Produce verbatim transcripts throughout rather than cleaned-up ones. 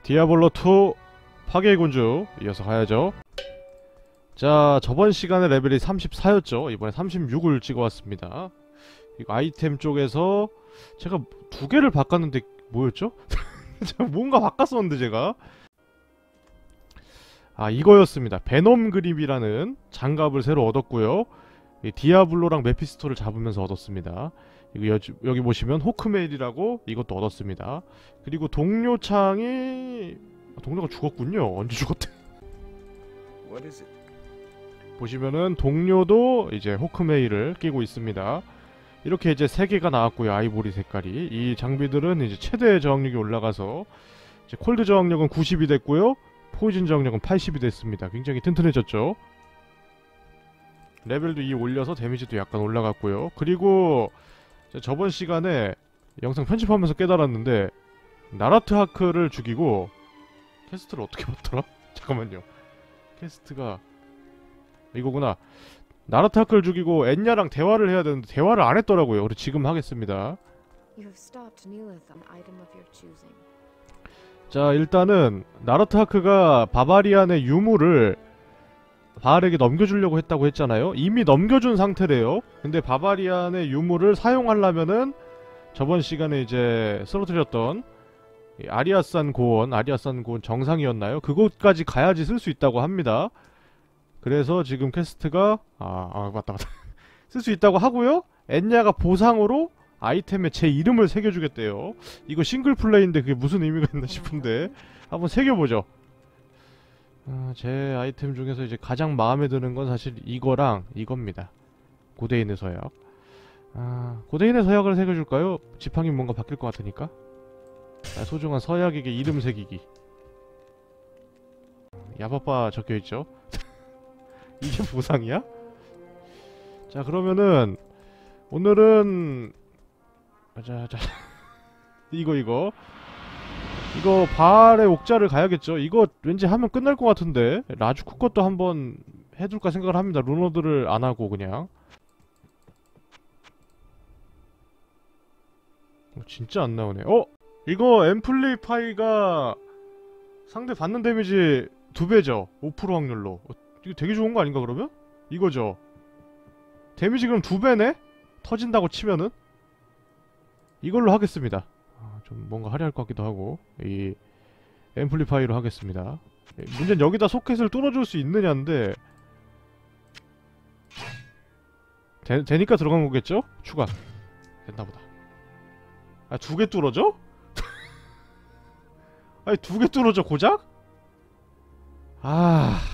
디아블로 투 파괴의 군주 이어서 가야죠. 자, 저번 시간에 레벨이 삼십사였죠 이번에 삼십육을 찍어왔습니다. 이거 아이템 쪽에서 제가 두 개를 바꿨는데 뭐였죠? 제가 뭔가 바꿨었는데 제가 아 이거였습니다. 베놈 그립이라는 장갑을 새로 얻었고요. 이 디아블로랑 메피스토를 잡으면서 얻었습니다. 이거 여, 여기 보시면 호크메일이라고 이것도 얻었습니다. 그리고 동료창이 아, 동료가 죽었군요. 언제 죽었대? 보시면은 동료도 이제 호크메일을 끼고 있습니다. 이렇게 이제 세 개가 나왔고요. 아이보리 색깔이. 이 장비들은 이제 최대 저항력이 올라가서 이제 콜드 저항력은 구십이 됐고요. 포이즌 저항력은 팔십이 됐습니다. 굉장히 튼튼해졌죠. 레벨도 이 올려서 데미지도 약간 올라갔고요. 그리고 저번 시간에 영상 편집하면서 깨달았는데 나라트 하크를 죽이고 캐스트를 어떻게 봤더라? 잠깐만요. 캐스트가 이거구나. 나라트 하크를 죽이고 엔야랑 대화를 해야 되는데 대화를 안 했더라고요. 그래서 지금 하겠습니다. 자, 일단은 나라트 하크가 바바리안의 유물을 바알에게 넘겨주려고 했다고 했잖아요. 이미 넘겨준 상태래요. 근데 바바리안의 유물을 사용하려면은 저번 시간에 이제 쓰러뜨렸던 아리아산 고원, 아리아산 고원 정상이었나요? 그곳까지 가야지 쓸 수 있다고 합니다. 그래서 지금 퀘스트가 아, 아 맞다 맞다 쓸 수 있다고 하고요. 엔야가 보상으로 아이템에 제 이름을 새겨주겠대요. 이거 싱글 플레이인데 그게 무슨 의미가 있나 싶은데 한번 새겨보죠. 아, 제 아이템 중에서 이제 가장 마음에 드는 건 사실 이거랑 이겁니다. 고대인의 서약. 아, 고대인의 서약을 새겨줄까요? 지팡이 뭔가 바뀔 것 같으니까. 아, 소중한 서약에게 이름 새기기. 야바빠 적혀있죠? 이게 보상이야? 자, 그러면은 오늘은 자자 이거 이거 이거 바알의 옥자를 가야겠죠. 이거 왠지 하면 끝날 것 같은데 라주쿠 것도 한번 해둘까 생각을 합니다. 루너드를 안하고 그냥. 어, 진짜 안 나오네. 어? 이거 앰플리파이가 상대 받는 데미지 두 배죠. 오 퍼센트 확률로. 어, 이거 되게 좋은 거 아닌가 그러면? 이거죠. 데미지 그럼 두 배네? 터진다고 치면은? 이걸로 하겠습니다. 아, 좀 뭔가 화려할 것 같기도 하고. 이 앰플리파이로 하겠습니다. 문제는 여기다 소켓을 뚫어줄 수 있느냐인데 되, 되니까 들어간 거겠죠? 추가 됐나보다. 아, 두 개 뚫어져? 아니, 두 개 뚫어져 고작? 아...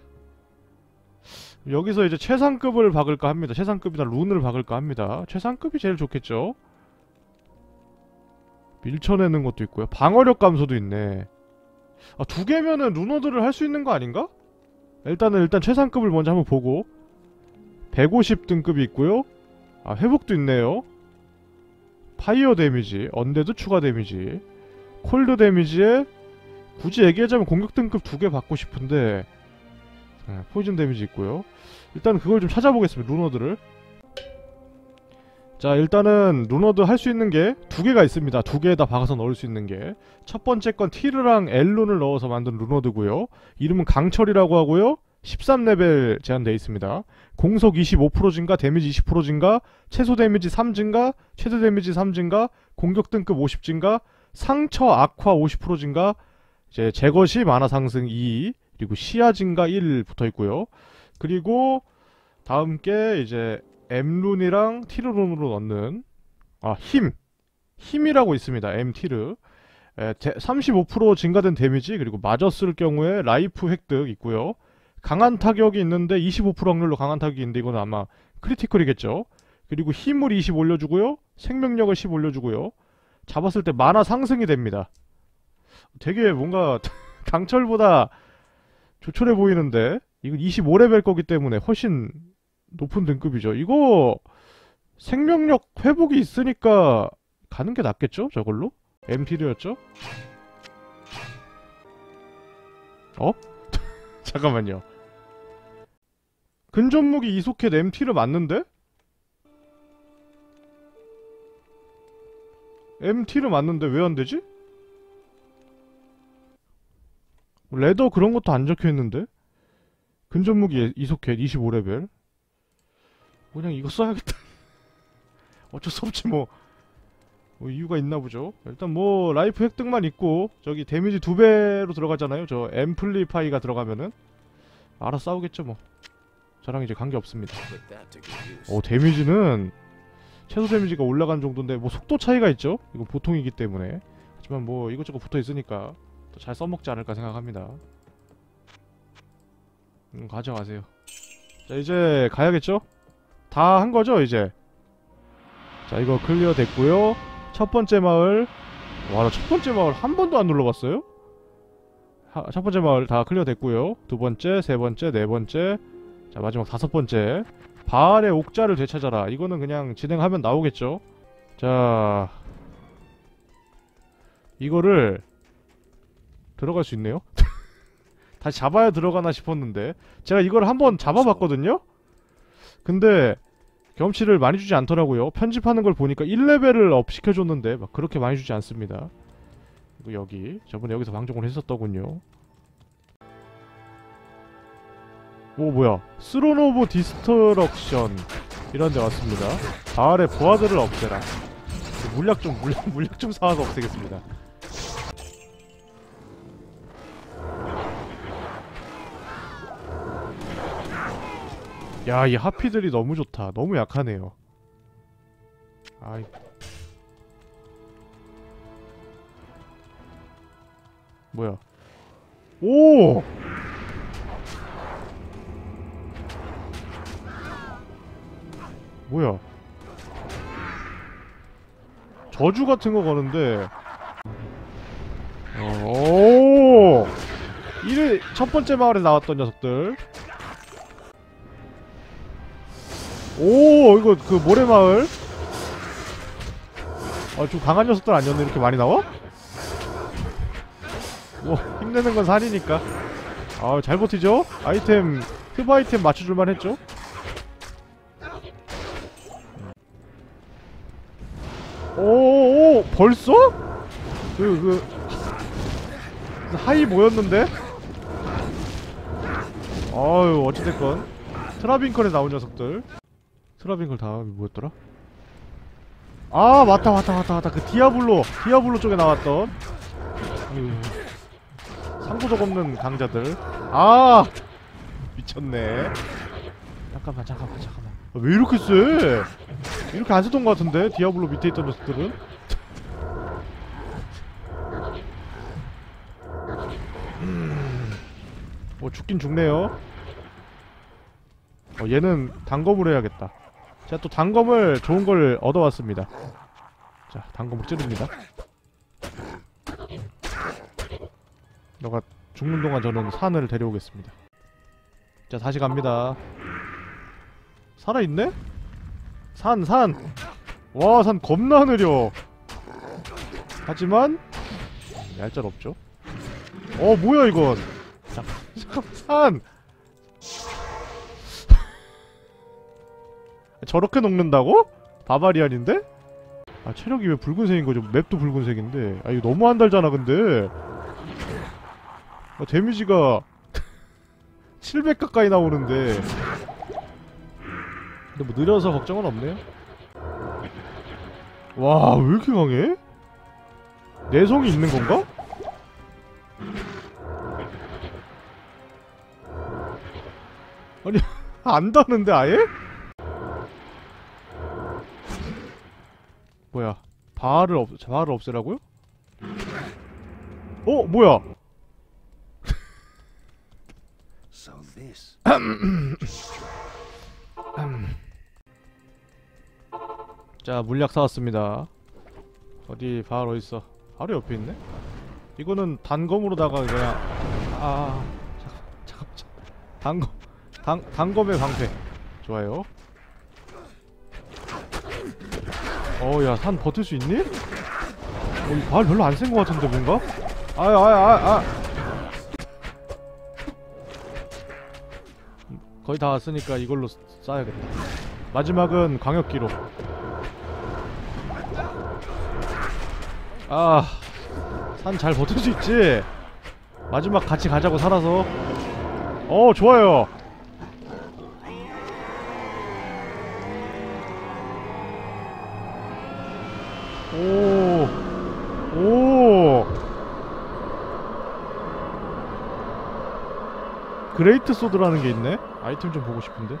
여기서 이제 최상급을 박을까 합니다. 최상급이나 룬을 박을까 합니다. 최상급이 제일 좋겠죠? 밀쳐내는 것도 있고요. 방어력 감소도 있네. 아, 두 개면은 루너들을 할 수 있는 거 아닌가? 일단은 일단 최상급을 먼저 한번 보고 백오십 등급이 있고요. 아, 회복도 있네요. 파이어 데미지, 언데드 추가 데미지, 콜드 데미지에 굳이 얘기하자면 공격 등급 두 개 받고 싶은데 네, 포이즌 데미지 있고요. 일단 그걸 좀 찾아보겠습니다. 루너드를. 자, 일단은 루너드 할 수 있는 게 두 개가 있습니다. 두 개에다 박아서 넣을 수 있는 게 첫 번째 건 티르랑 엘룬을 넣어서 만든 루너드고요. 이름은 강철이라고 하고요. 십삼 레벨 제한되어 있습니다. 공속 이십오 퍼센트 증가, 데미지 이십 퍼센트 증가, 최소 데미지 삼 증가, 최대 데미지 삼 증가, 공격 등급 오십 증가, 상처 악화 오십 퍼센트 증가, 이제 제거 시 마나 상승 이, 그리고 시야 증가 일 붙어있고요. 그리고 다음 게 이제 M룬이랑 티르룬으로 넣는 아 힘! 힘이라고 있습니다. M티르 에, 삼십오 퍼센트 증가된 데미지, 그리고 맞았을 경우에 라이프 획득 있고요. 강한 타격이 있는데 이십오 퍼센트 확률로 강한 타격이 있는데 이건 아마 크리티컬이겠죠. 그리고 힘을 이십 올려주고요. 생명력을 십 올려주고요. 잡았을 때 마나 상승이 됩니다. 되게 뭔가 강철보다 조촐해 보이는데 이건 이십오 레벨 거기 때문에 훨씬 높은 등급이죠. 이거 생명력 회복이 있으니까 가는 게 낫겠죠? 저걸로? 엠티르였죠? 어? 잠깐만요. 근접무기 이소켓 엠티르 맞는데? 엠티르 맞는데 왜 안되지? 레더 그런 것도 안 적혀있는데? 근접무기 이소켓 이십오 레벨. 그냥 이거 써야겠다. 어쩔 수 없지 뭐. 뭐 이유가 있나 보죠. 일단 뭐 라이프 획득만 있고 저기 데미지 두 배로 들어가잖아요. 저 앰플리파이가 들어가면은 알아서 싸우겠죠 뭐. 저랑 이제 관계 없습니다. 오, 데미지는 최소 데미지가 올라간 정도인데 뭐 속도 차이가 있죠. 이건 보통이기 때문에. 하지만 뭐 이것저것 붙어 있으니까 또 잘 써먹지 않을까 생각합니다. 음, 가져가세요. 자, 이제 가야겠죠? 다 한 거죠 이제. 자, 이거 클리어 됐고요. 첫 번째 마을. 와, 나 첫 번째 마을 한 번도 안 눌러봤어요? 하, 첫 번째 마을 다 클리어 됐고요. 두 번째, 세 번째, 네 번째. 자, 마지막 다섯 번째. 바알의 옥자를 되찾아라. 이거는 그냥 진행하면 나오겠죠? 자, 이거를 들어갈 수 있네요? 다시 잡아야 들어가나 싶었는데 제가 이걸 한번 잡아봤거든요? 근데 경험치를 많이 주지 않더라고요. 편집하는 걸 보니까 일 레벨을 업 시켜줬는데 막 그렇게 많이 주지 않습니다. 그리고 여기 저번에 여기서 방종을 했었더군요. 오, 뭐야, 스론 오브 디스트럭션 이런 데 왔습니다. 바알의 부하들을 없애라. 물약 좀 물약, 물약 좀 사와서 없애겠습니다. 야, 이 하피들이 너무 좋다. 너무 약하네요. 아이. 뭐야. 오! 뭐야. 저주 같은 거 거는데. 오! 이래, 첫 번째 마을에 나왔던 녀석들. 오, 이거 그 모래마을. 아, 좀 강한 녀석들 아니었네. 이렇게 많이 나와? 뭐 힘내는 건 산이니까. 아, 잘 버티죠? 아이템, 흡 아이템 맞춰줄만 했죠? 오오오, 벌써? 그, 그 하이 모였는데? 아유, 어찌됐건 트라빈컬에 나온 녀석들. 트라빈컬 다음이 뭐였더라? 아, 맞다 맞다 맞다 맞다. 그 디아블로 디아블로 쪽에 나왔던 상도적 없는 강자들. 아, 미쳤네. 잠깐만 잠깐만 잠깐만. 아, 왜 이렇게 쎄? 이렇게 안 쓰던 것 같은데 디아블로 밑에 있던 녀석들은. 음... 뭐 죽긴 죽네요. 어, 얘는 단검을 해야겠다. 제가 또 단검을 좋은 걸 얻어왔습니다. 자, 단검을 찌릅니다. 너가 죽는 동안 저는 산을 데려오겠습니다. 자, 다시 갑니다. 살아있네? 산, 산! 와, 산 겁나 느려. 하지만 얄짤없죠. 어, 뭐야 이건. 자, 잠깐만, 산! 저렇게 녹는다고? 바바리안인데? 아, 체력이 왜 붉은색인 거죠? 맵도 붉은색인데. 아, 이거 너무 안 달잖아 근데. 아, 데미지가 칠백 가까이 나오는데. 근데 뭐 느려서 걱정은 없네요. 와, 왜 이렇게 강해? 내성이 있는 건가? 아니, 안다는데 아예? 뭐야, 바알을 없, 바알을 없애라고요? 어? 뭐야? 자, 물약 사왔습니다. 어디, 바알 어딨어? 바로 옆에 있네? 이거는 단검으로다가 그냥, 아, 잠깐, 잠깐, 잠깐. 단검, 단, 단검의 방패. 좋아요. 어, 야, 산 버틸 수 있니? 어, 이 바알 별로 안 센 것 같은데, 뭔가? 아야, 아야, 아야, 아. 거의 다 왔으니까 이걸로 쏴야겠다. 마지막은 광역기로. 아, 산 잘 버틸 수 있지? 마지막 같이 가자고 살아서. 어 좋아요. 오, 오. 그레이트 소드라는 게 있네? 아이템 좀 보고 싶은데?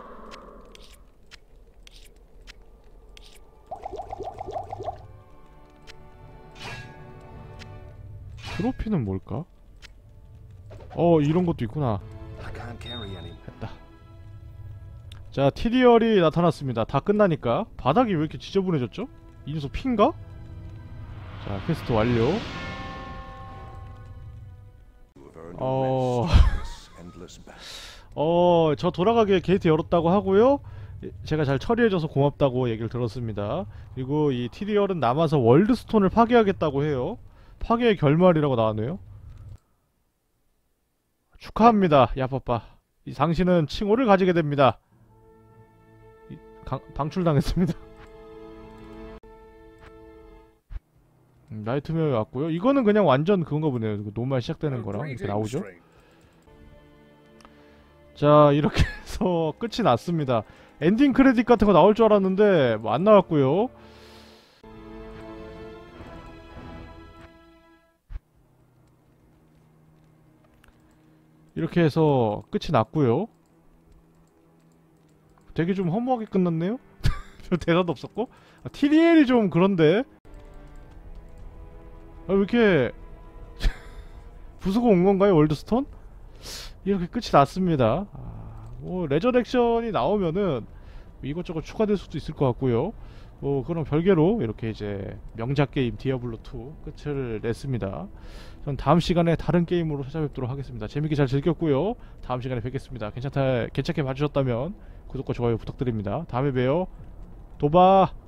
트로피는 뭘까? 어, 이런 것도 있구나. 했다. 자, 티리얼이 나타났습니다. 다 끝나니까. 바닥이 왜 이렇게 지저분해졌죠? 이 녀석 핀가? 자, 퀘스트 완료. 어... 어... 저 돌아가게 게이트 열었다고 하고요. 제가 잘 처리해줘서 고맙다고 얘기를 들었습니다. 그리고 이 티리얼은 남아서 월드스톤을 파괴하겠다고 해요. 파괴의 결말이라고 나왔네요. 축하합니다, 야빠빠. 이 당신은 칭호를 가지게 됩니다. 이, 강, 방출당했습니다. 음, 나이트메어 왔고요. 이거는 그냥 완전 그건가 보네요. 노말 시작되는 거랑 이렇게 나오죠. 자, 이렇게 해서 끝이 났습니다. 엔딩 크레딧 같은 거 나올 줄 알았는데 뭐 안 나왔고요. 이렇게 해서 끝이 났고요. 되게 좀 허무하게 끝났네요? 별 대사도 없었고. 아, 티리엘이 좀 그런데 아, 왜 이렇게 부수고 온 건가요, 월드스톤? 이렇게 끝이 났습니다. 아, 뭐 레저렉션이 나오면은 이것저것 추가될 수도 있을 것 같고요. 뭐 그럼 별개로 이렇게 이제 명작 게임 디아블로 투 끝을 냈습니다. 전 다음 시간에 다른 게임으로 찾아뵙도록 하겠습니다. 재밌게 잘 즐겼고요. 다음 시간에 뵙겠습니다. 괜찮다, 괜찮게 봐주셨다면 구독과 좋아요 부탁드립니다. 다음에 봬요. 도바.